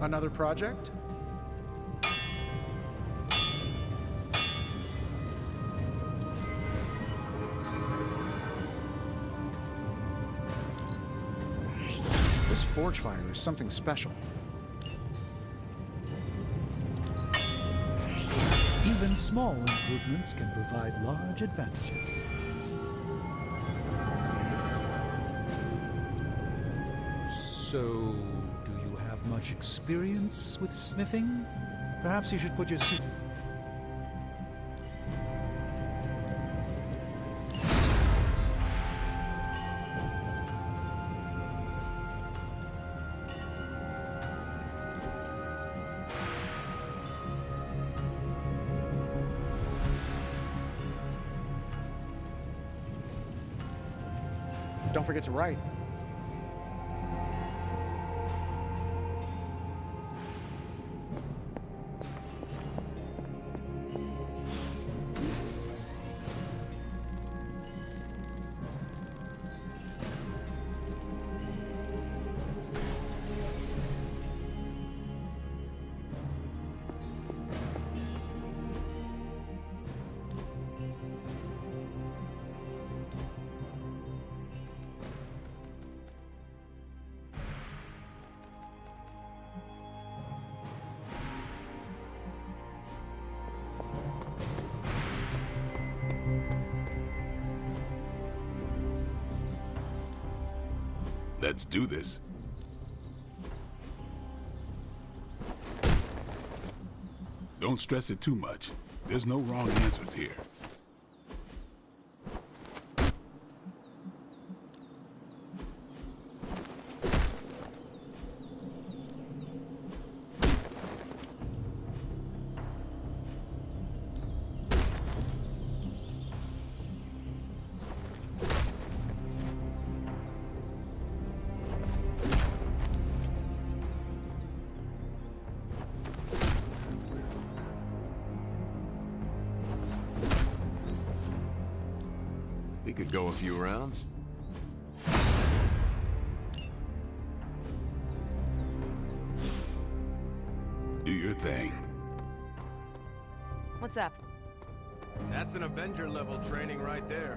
Another project? This forge fire is something special. Even small improvements can provide large advantages. So, do you have much experience with smithing? Perhaps you should put your suit... Don't forget to write. Let's do this. Don't stress it too much. There's no wrong answers here. We could go a few rounds. Do your thing. What's up? That's an Avenger level training right there.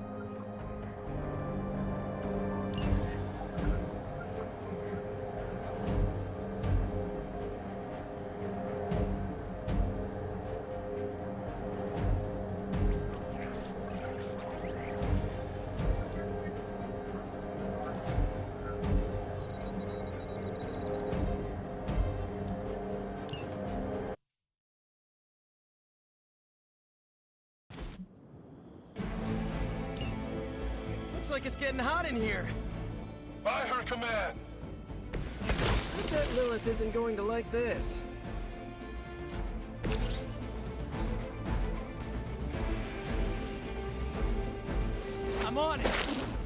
Looks like it's getting hot in here. By her command. I bet Lilith isn't going to like this. I'm on it.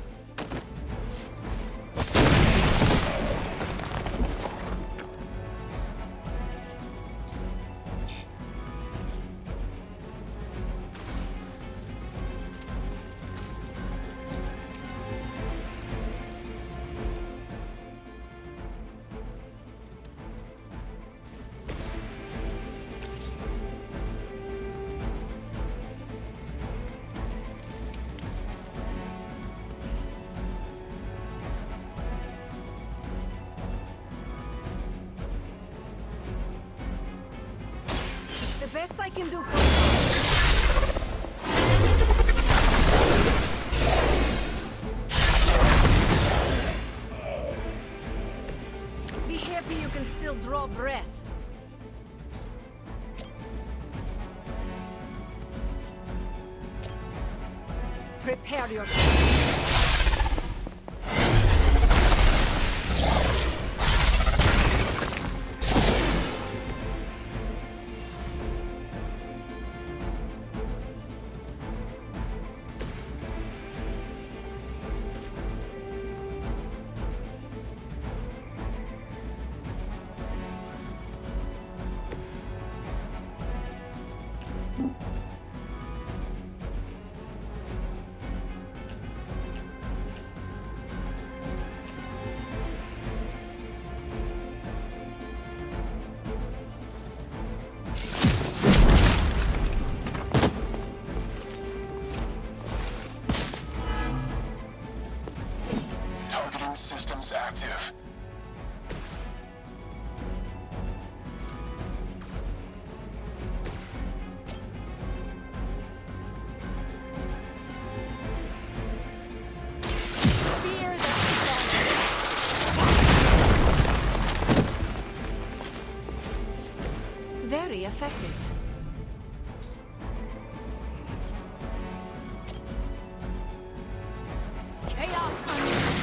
The best I can do for you. Be happy you can still draw breath. Prepare yourself. Very effective. Chaos unleashed.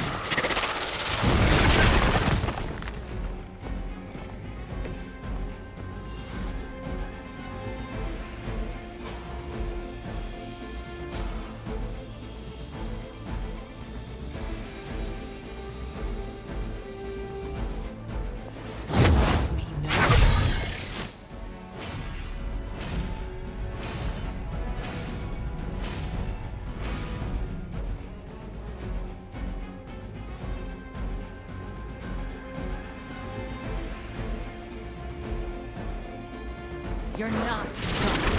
You're not done.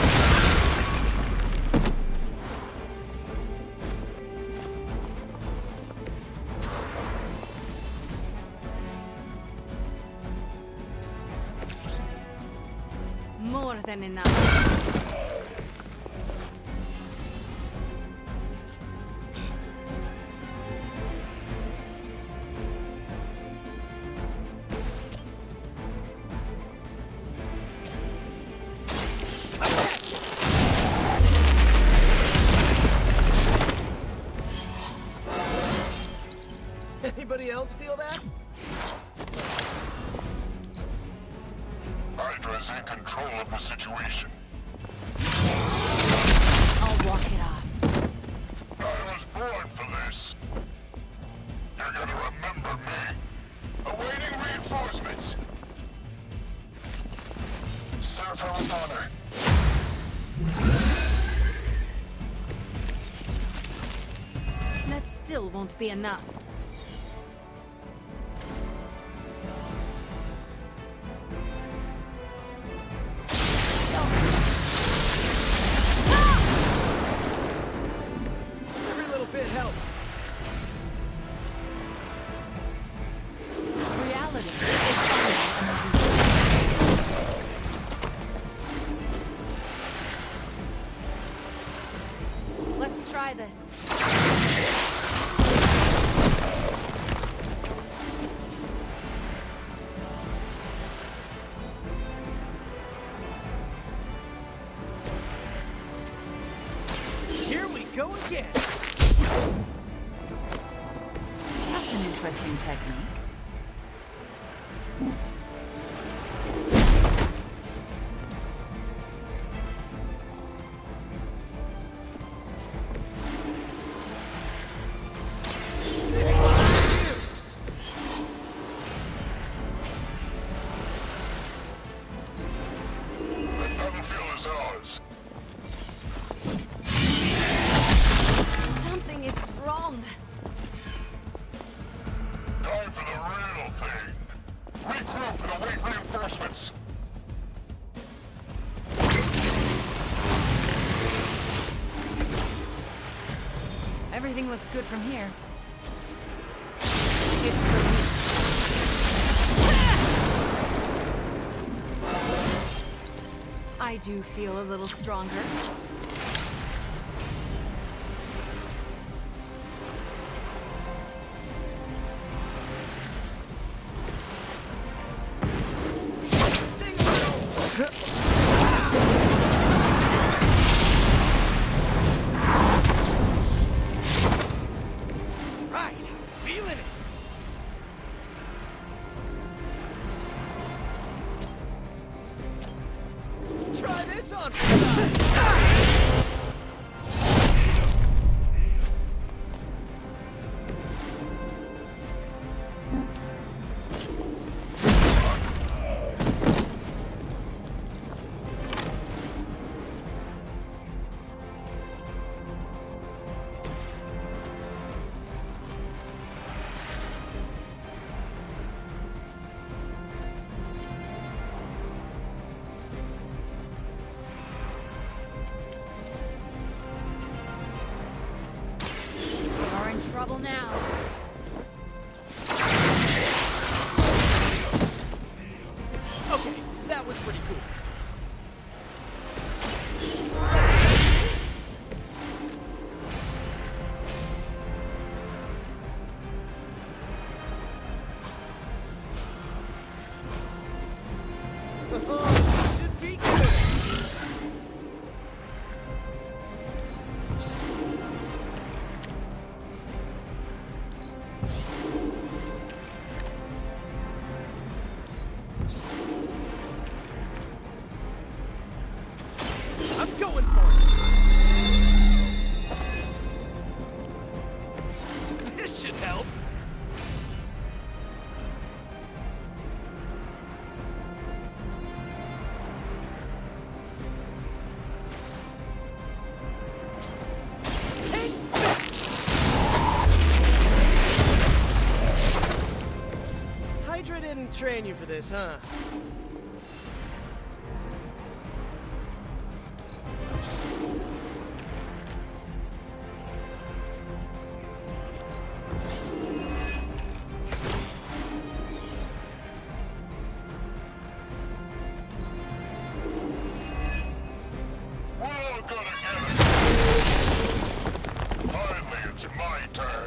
More than enough. Anybody else feel that? Hydra's in control of the situation. I'll walk it off. I was born for this. You're gonna remember me. Awaiting reinforcements. Serve her with honor. That still won't be enough. Every little bit helps. Reality is finally emerging. Let's try this. Here we go again. That's an interesting technique. The battlefield is ours. Something is wrong. Time for the real thing. Regroup and await reinforcements. Everything looks good from here. It's for me. I do feel a little stronger. Right. Feeling it. Try this on for size. You're in trouble now. Okay, that was pretty cool. Should be train you for this, huh? We're all gonna get it. Finally, it's my turn.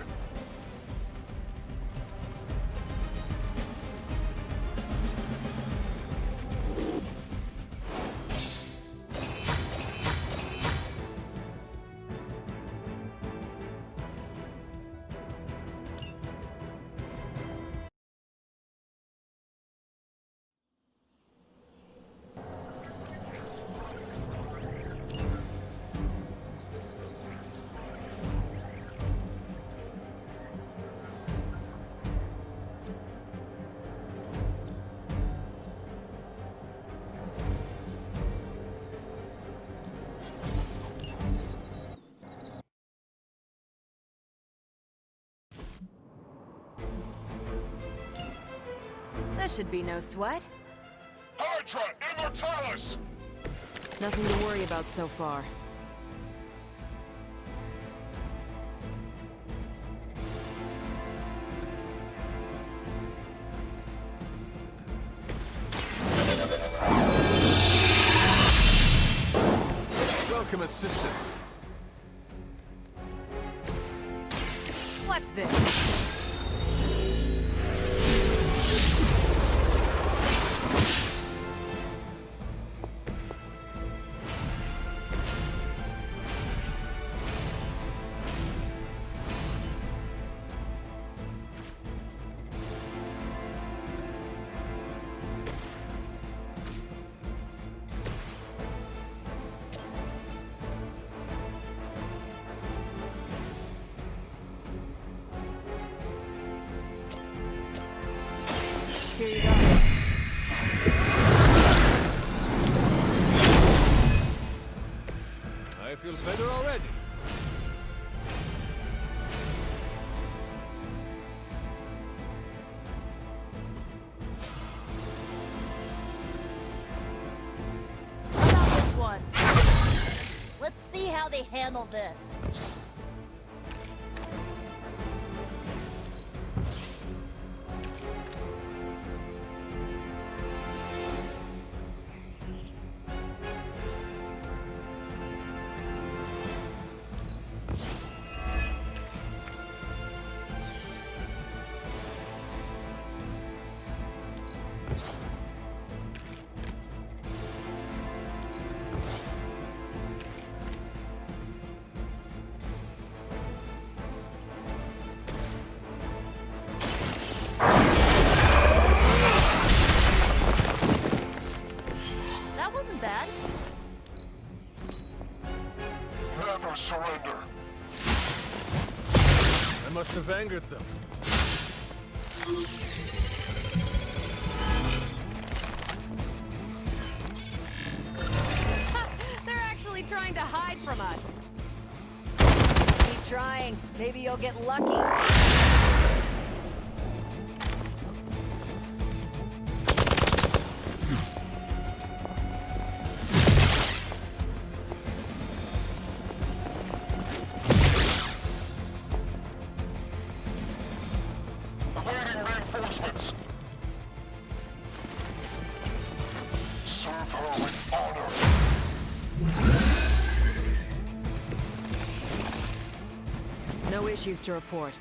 There should be no sweat. Hydra, Immortalis! Nothing to worry about so far. Welcome assistance. Watch this. Here you go. I feel better already. How about this one? Let's see how they handle this. Bad. Never surrender. I must have angered them. They're actually trying to hide from us. Keep trying. Maybe you'll get lucky. Awaiting reinforcements. Serve her with honor. No issues to report.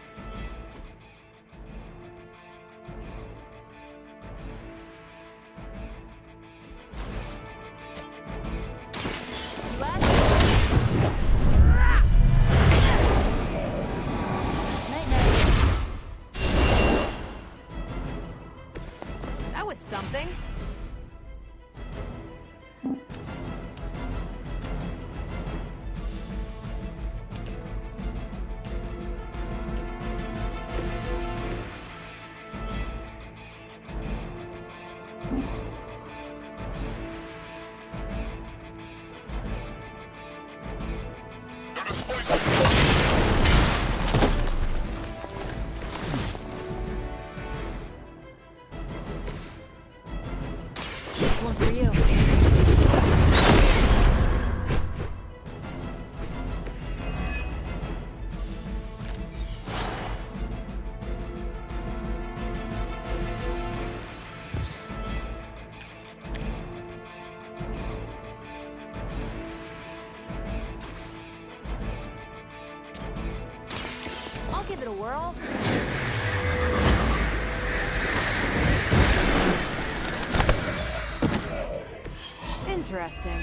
That was something. They're displacing. one's for you. I'll give it a whirl. Interesting.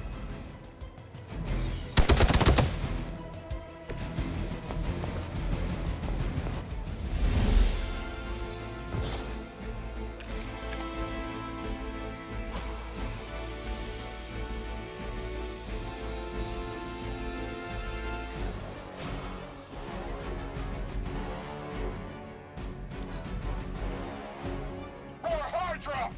More Hydra!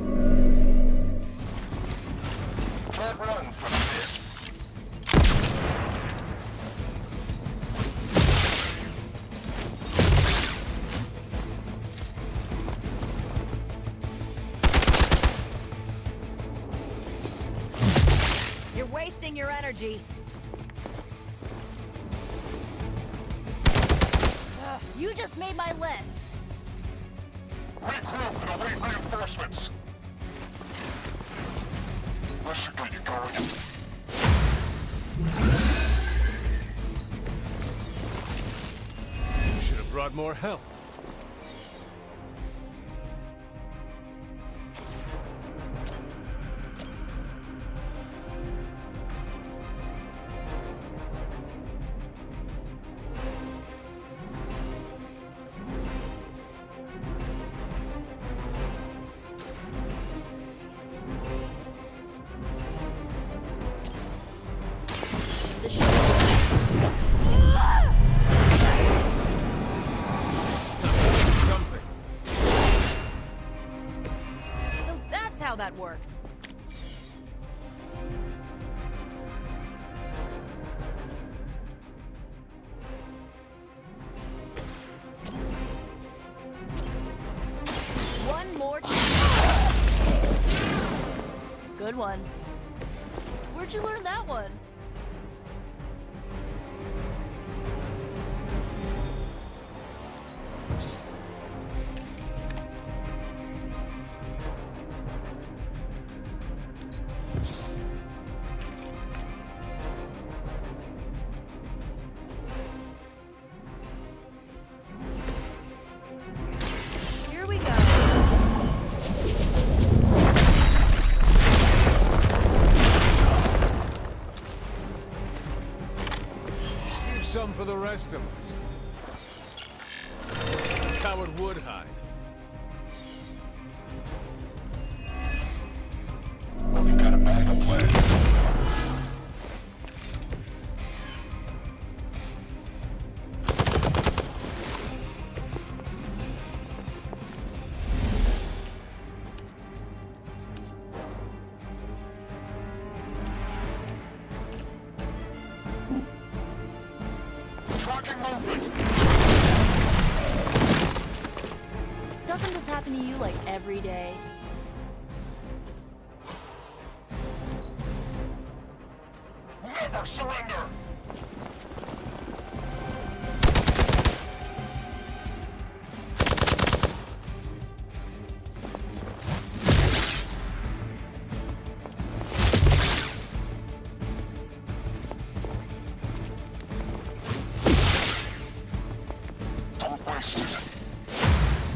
Can't run from this. You're wasting your energy. You just made my list. Regroup and await reinforcements. This should get you going. You should have brought more help. The ship. Something. So that's how that works. One more Good one. Where'd you learn that one? Here we go. Leave some for the rest of us. Coward would hide. Well, you got a bag of plans. Tracking movement. Doesn't this happen to you like every day? Never surrender. Don't waste it.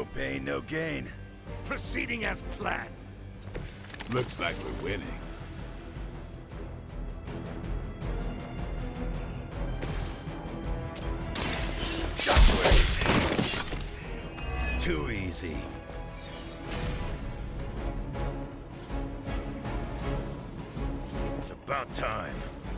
No pain, no gain. Proceeding as planned. Looks like we're winning. Too easy. It's about time.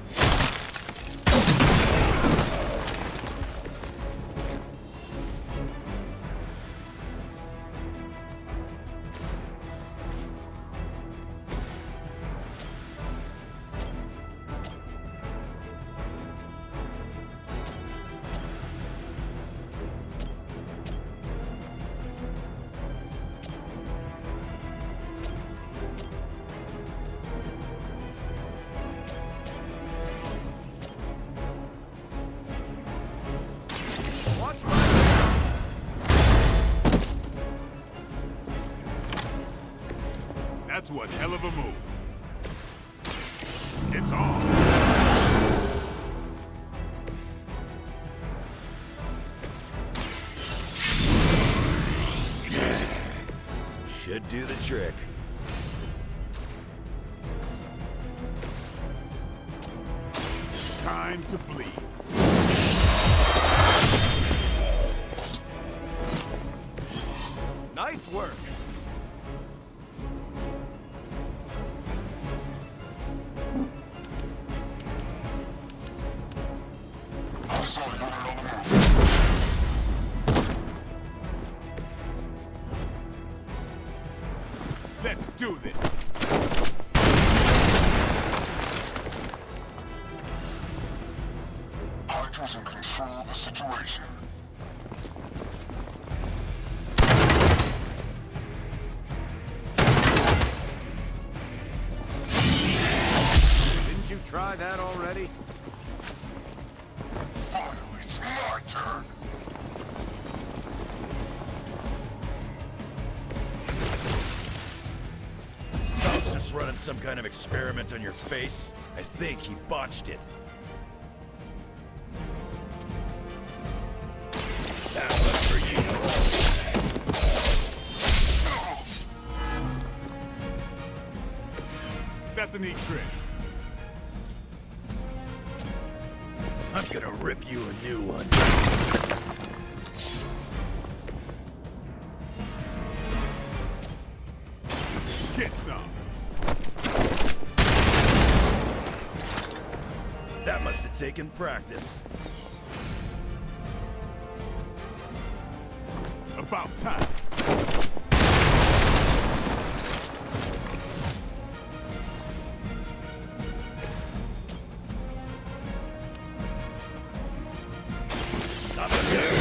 That's one hell of a move. It's on. Should do the trick. Time to bleed. Nice work. Let's do this. Hydra's in control of the situation. Didn't you try that already? Finally, it's my turn. Stealth's just running some kind of experiment on your face. I think he botched it. That was for you. That's a neat trick. I'm gonna rip you a new one. Get some. That must have taken practice. About time. Nothing good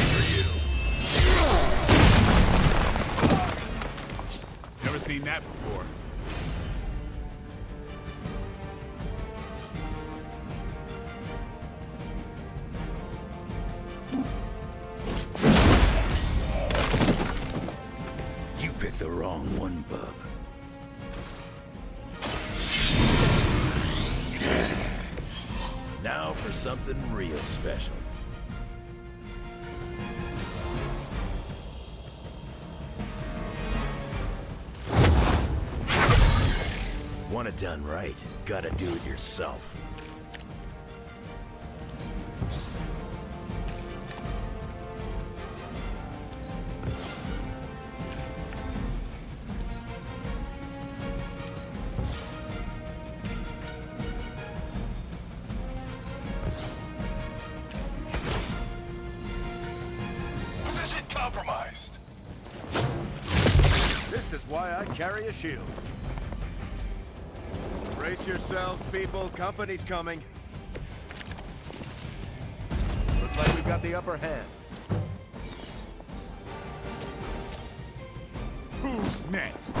for you. Never seen that before. You picked the wrong one, bub. Now for something real special. Want it done right, gotta do it yourself. Position compromised. This is why I carry a shield. Brace yourselves, people. Company's coming. Looks like we've got the upper hand. Who's next?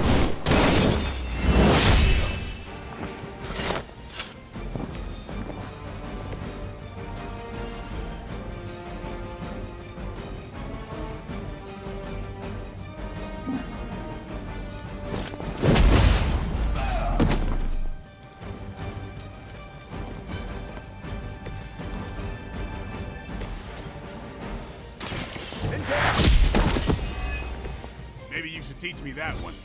teach me that one.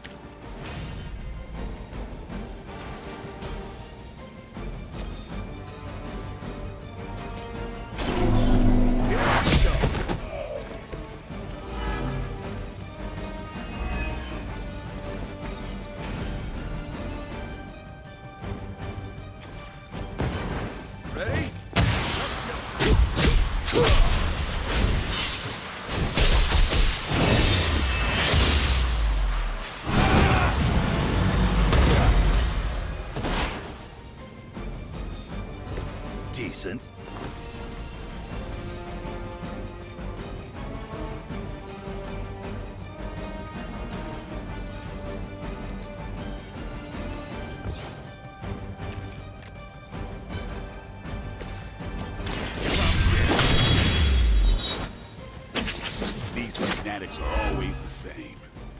Ready? Decent. These fanatics are always the same.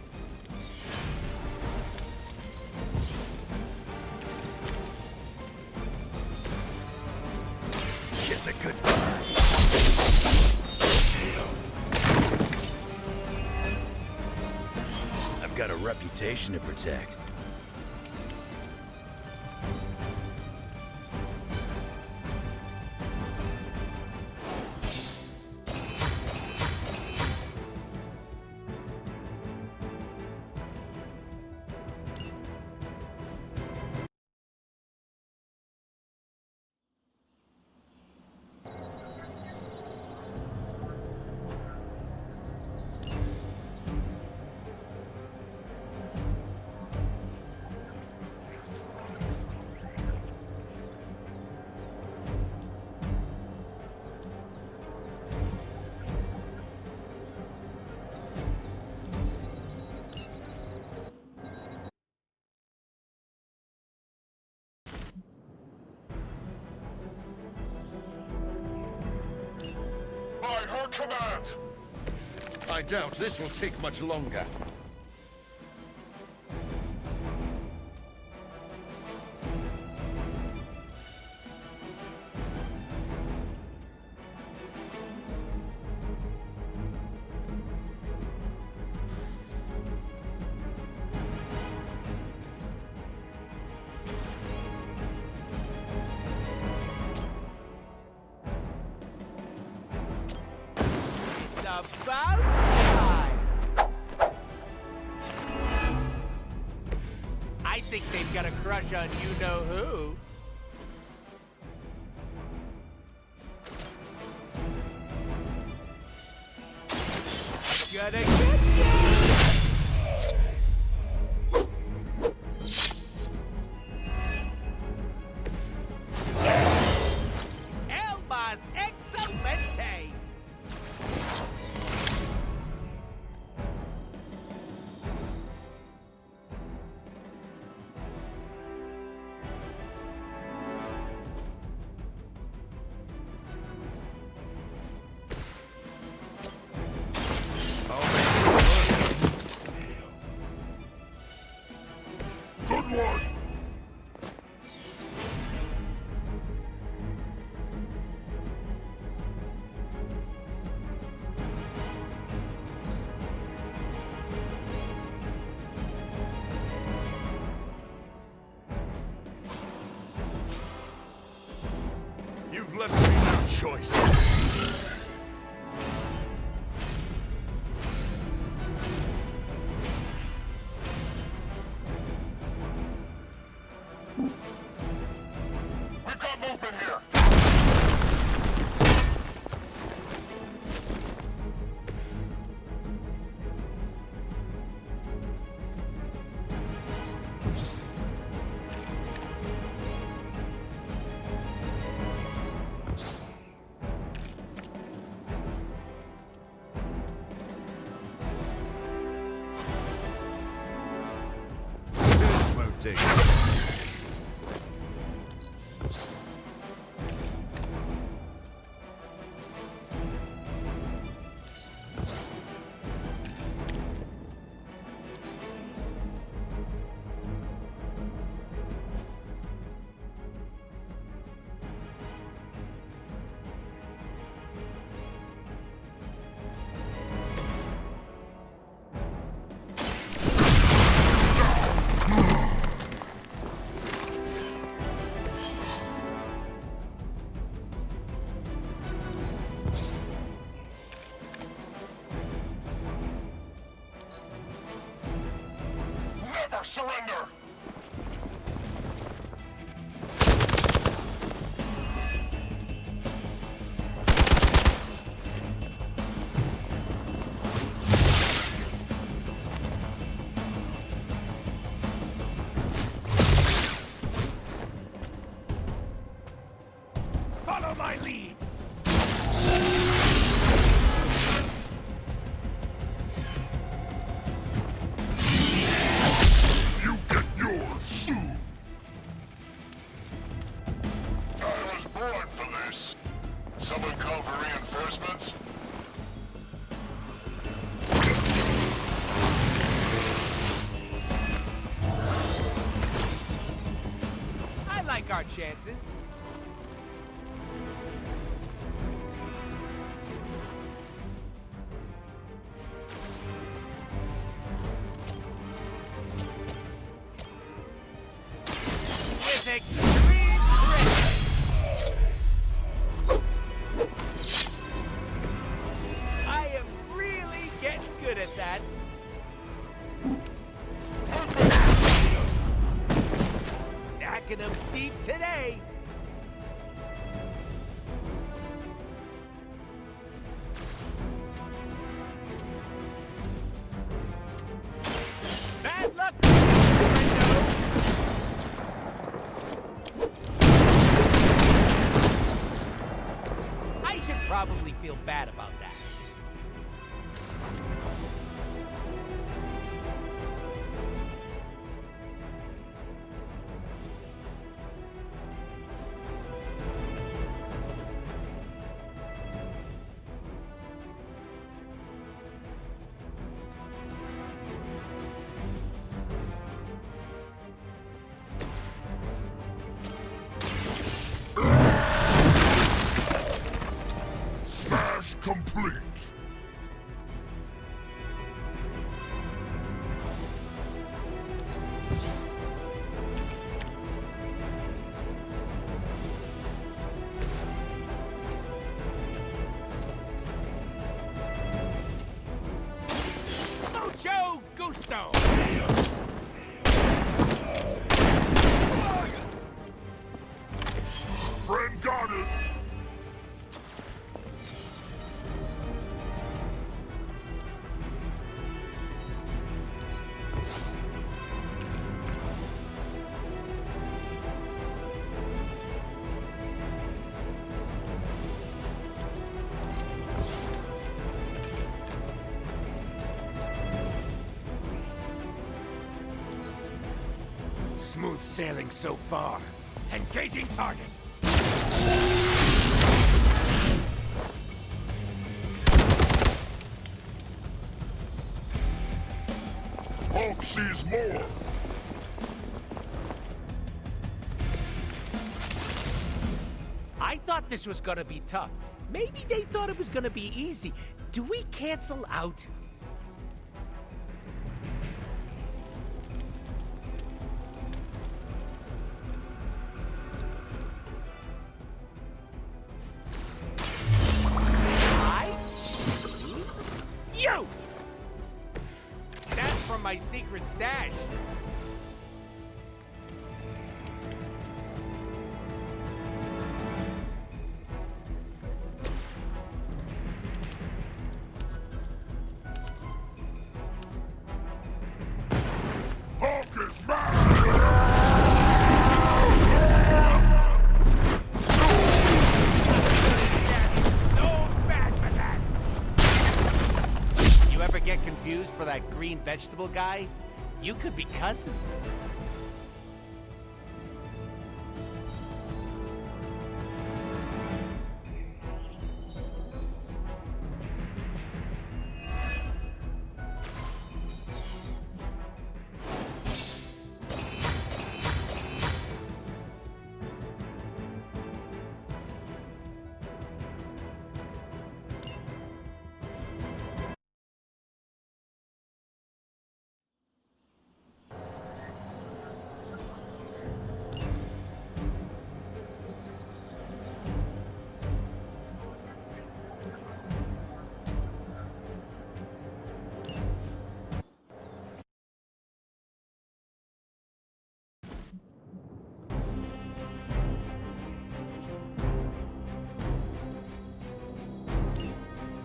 Kiss it goodbye. I've got a reputation to protect. By her command! I doubt this will take much longer. About time! I think they've got a crush on you-know-who. Gonna get you! Elmas excelente! Good one! You've left me no choice. We've got movement here! This won't take long. surrender! Follow my lead! You get yours soon! I was born for this. Someone call for reinforcements? I like our chances. With extreme grit. I am really getting good at that. Stacking them deep today. Bad luck. I should probably feel bad about that. Smash complete! Mucho gusto. Friend got it! Smooth sailing so far. Engaging target. Hulk sees more! I thought this was gonna be tough. Maybe they thought it was gonna be easy. Do we cancel out? I choose you! That's from my secret stash. Hulk is back! So bad for that. You ever get confused for that green vegetable guy? You could be cousins.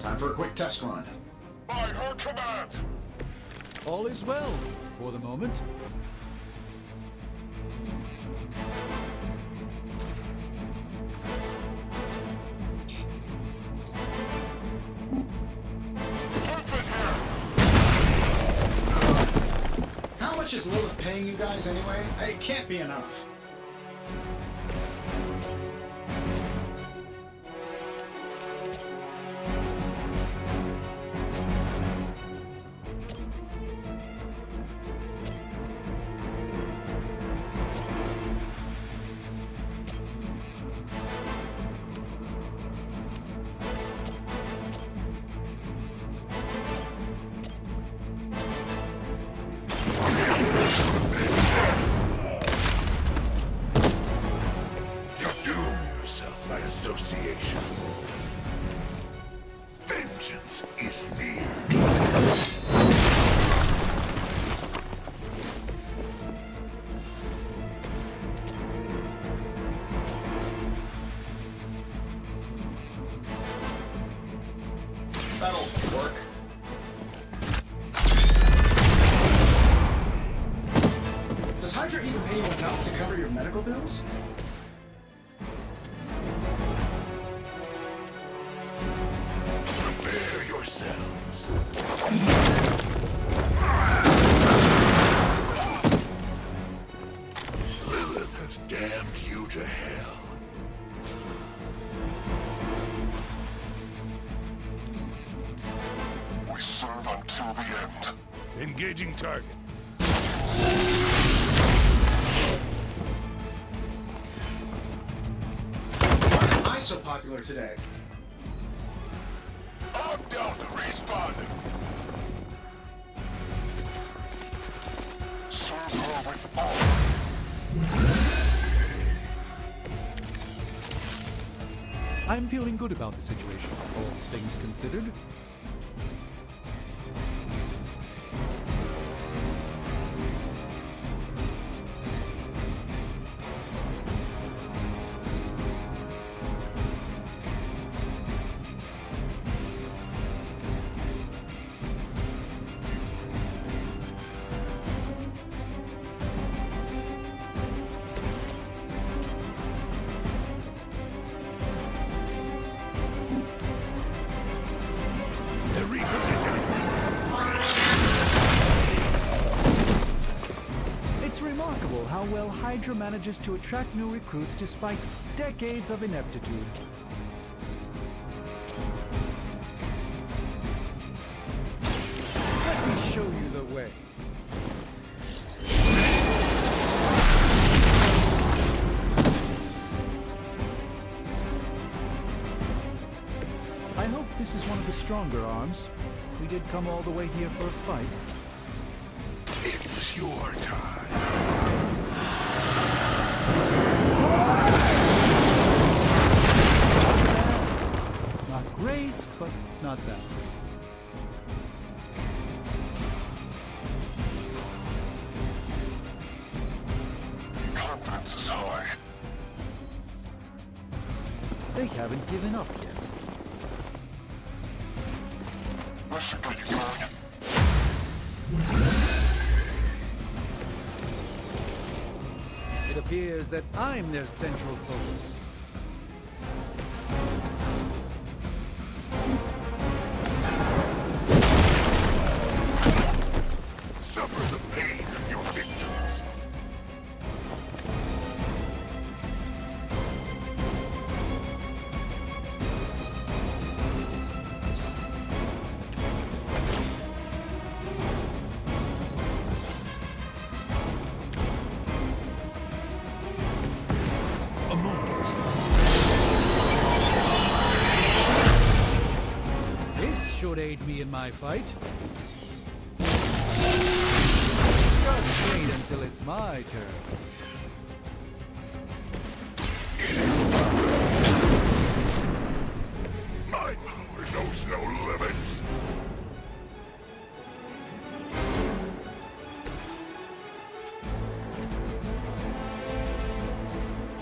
Time for a quick test run. By her command. All is well for the moment. How much is Lilith paying you guys anyway? It can't be enough. Association. Vengeance is near. That'll work. Does Hydra even pay you enough to cover your medical bills? Prepare yourselves. Lilith has damned you to hell. We serve until the end. Engaging target. Why am I so popular today? I'm down to respawn. Serve her with honor. I'm feeling good about the situation, all things considered. It's remarkable how well Hydra manages to attract new recruits despite decades of ineptitude. Let me show you the way. I hope this is one of the stronger arms. We did come all the way here for a fight. It's your time. Not great, but not bad. Confidence is high. They haven't given up yet. Listen, good target. It appears that I'm their central focus. Suffer the pain of your victims. A moment. This should aid me in my fight. Just wait until it's my turn. My power knows no limits.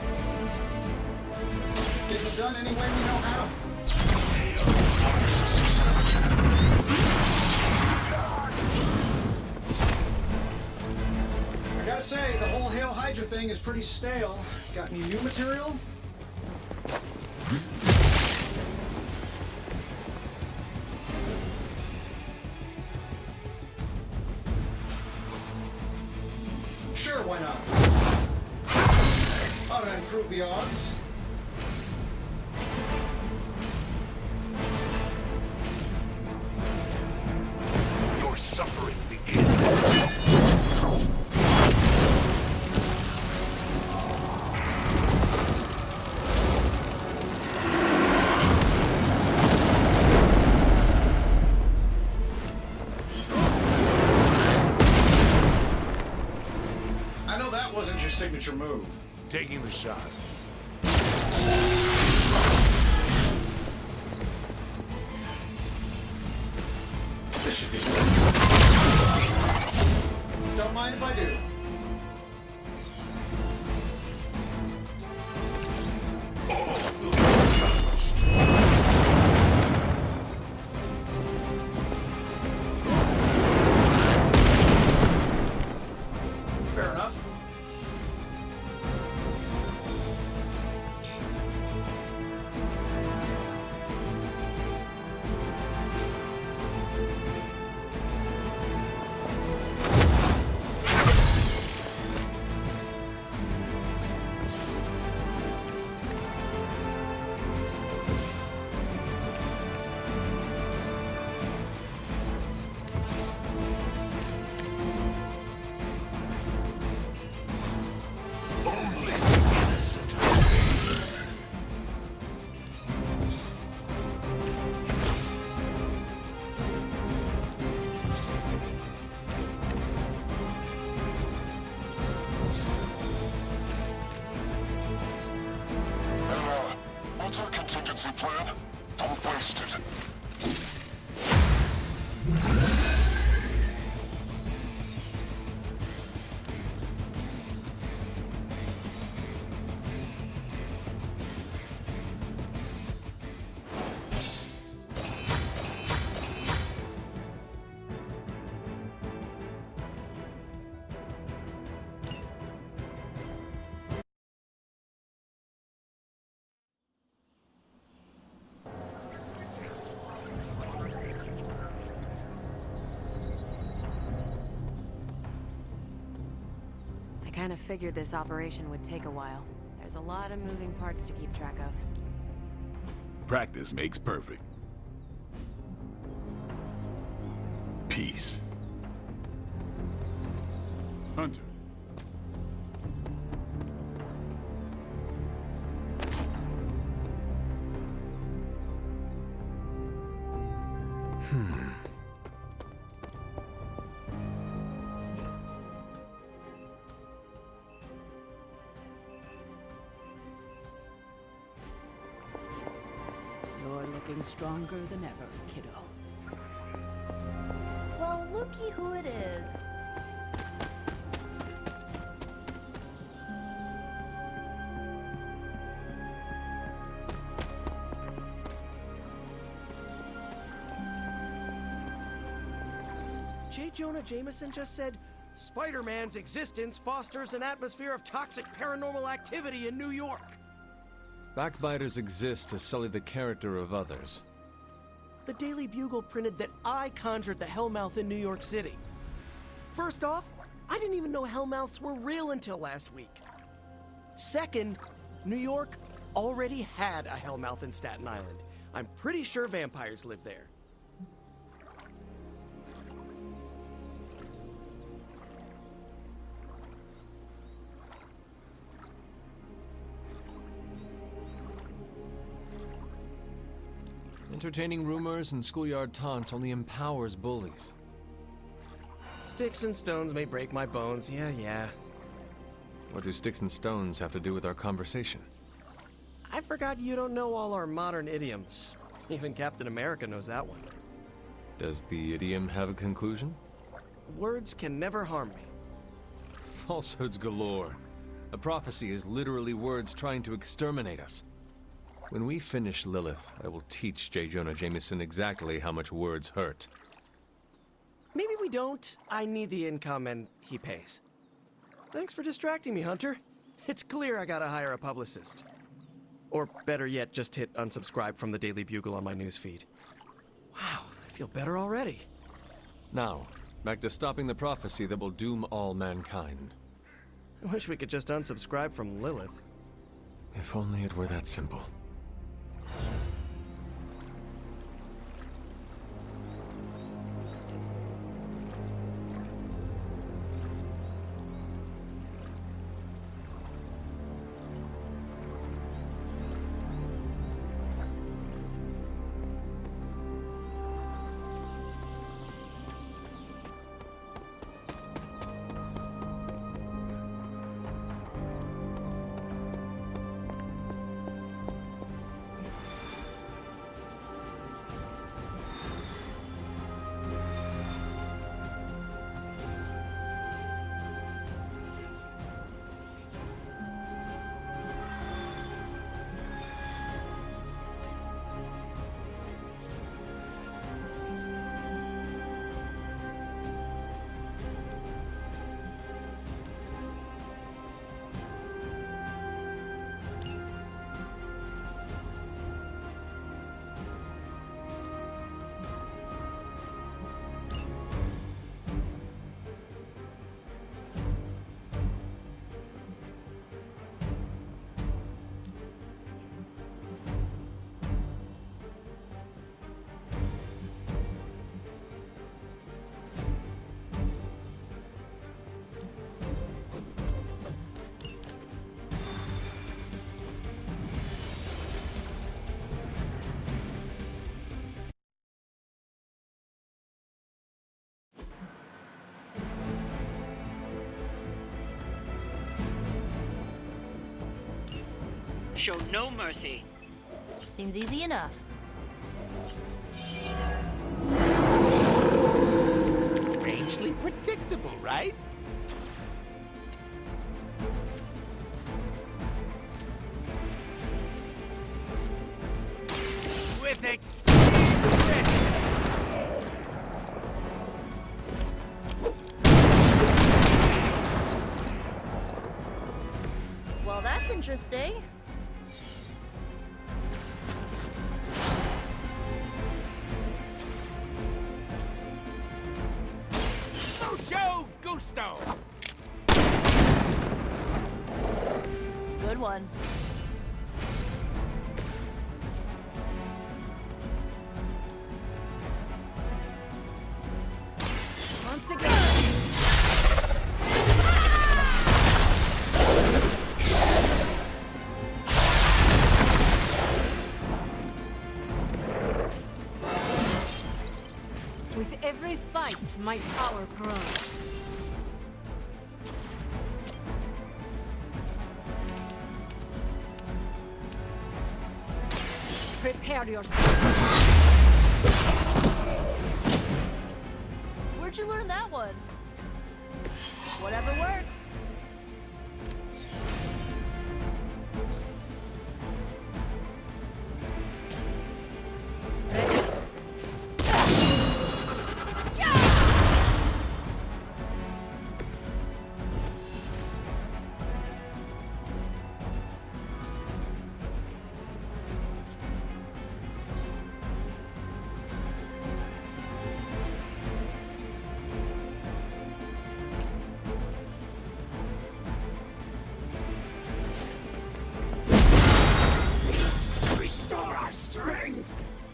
Get it done any way we know how. I gotta say, the whole Hail Hydra thing is pretty stale. Got any new material? Sure, why not? Ought to improve the odds. Your suffering begins. I know that wasn't your signature move. Taking the shot. This should be good. Don't mind if I do. Fair enough. Only the innocent escape. What's our contingency plan? Don't waste it. I kind of figured this operation would take a while. There's a lot of moving parts to keep track of. Practice makes perfect. Peace. Hunter. You're looking stronger than ever, kiddo. Well, looky who it is. J. Jonah Jameson just said, Spider-Man's existence fosters an atmosphere of toxic paranormal activity in New York. Backbiters exist to sully the character of others. The Daily Bugle printed that I conjured the Hellmouth in New York City. First off, I didn't even know Hellmouths were real until last week. Second, New York already had a Hellmouth in Staten Island. I'm pretty sure vampires live there. Entertaining rumors and schoolyard taunts only empowers bullies. Sticks and stones may break my bones, yeah. What do sticks and stones have to do with our conversation? I forgot you don't know all our modern idioms. Even Captain America knows that one. Does the idiom have a conclusion? Words can never harm me. Falsehoods galore. A prophecy is literally words trying to exterminate us. When we finish Lilith, I will teach J. Jonah Jameson exactly how much words hurt. Maybe we don't. I need the income and he pays. Thanks for distracting me, Hunter. It's clear I gotta hire a publicist. Or better yet, just hit unsubscribe from the Daily Bugle on my newsfeed. Wow, I feel better already. Now, back to stopping the prophecy that will doom all mankind. I wish we could just unsubscribe from Lilith. If only it were that simple. Show no mercy. Seems easy enough. Strangely predictable, right? With extreme risk. Well, that's interesting. Mucho gusto! Good one. Once again. With every fight, my power grows. Prepare yourself. Where'd you learn that one? Whatever works. Restore our strength!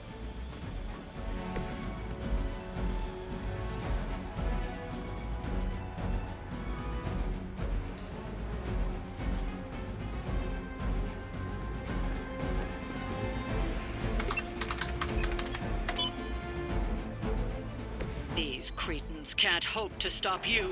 These cretins can't hope to stop you.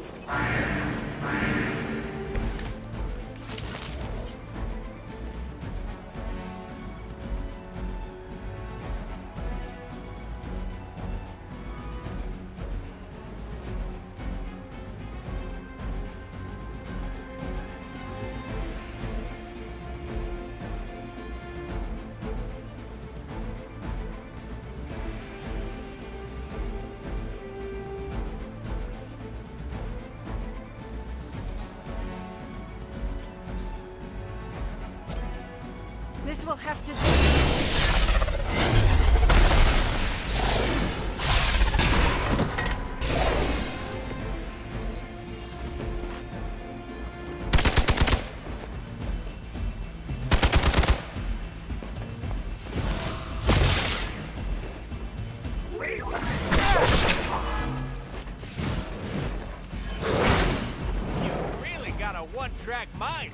This will have to do. One-track mind.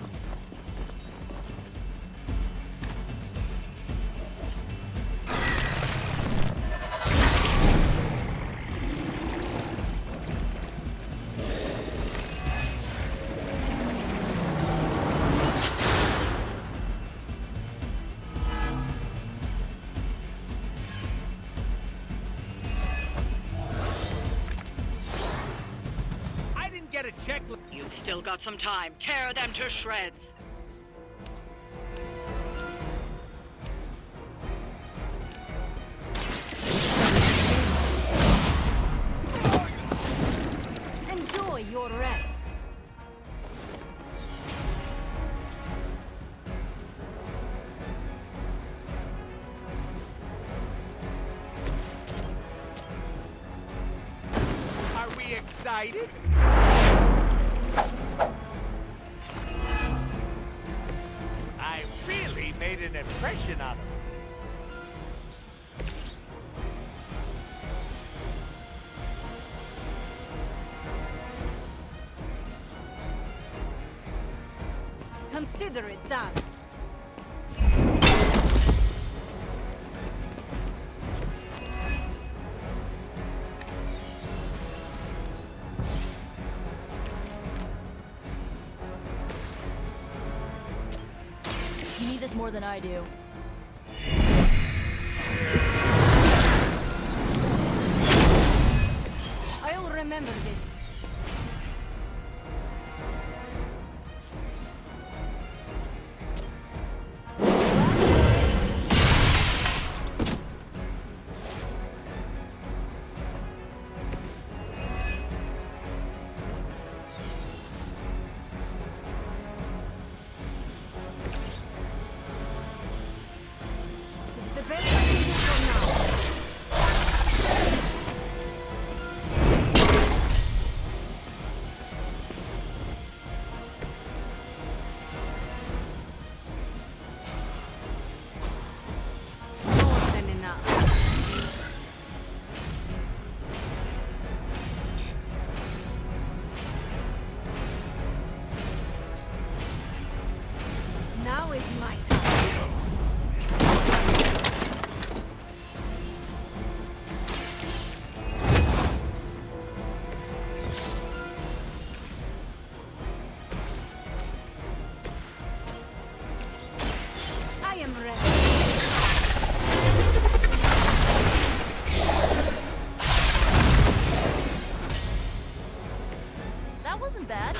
I didn't get a checklist. You've still got some time. Tear them to shreds. Enjoy your rest. Are we excited? I really made an impression on him. Consider it done. You need this more than I do. I'll remember this. It's the best I can do for now. More than enough. Now is my time. I am ready. That wasn't bad.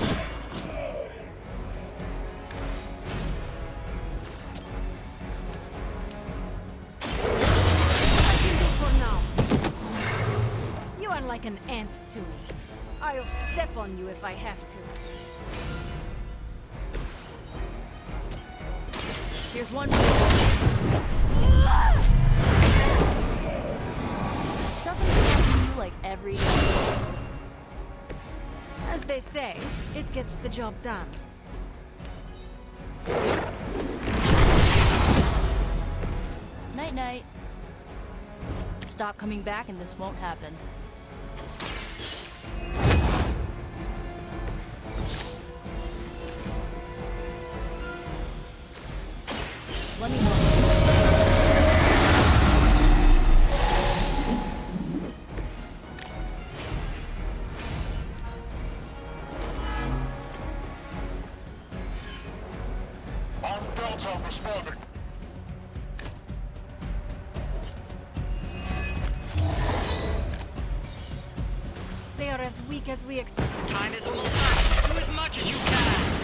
I can do for now. You are like an ant to me. I'll step on you if I have to. Here's one. Doesn't happen to you like every day. As they say, it gets the job done. Night-night. Stop coming back and this won't happen. Let me know. On Delta responding. They are as weak as we Time is almost up. Do as much as you can.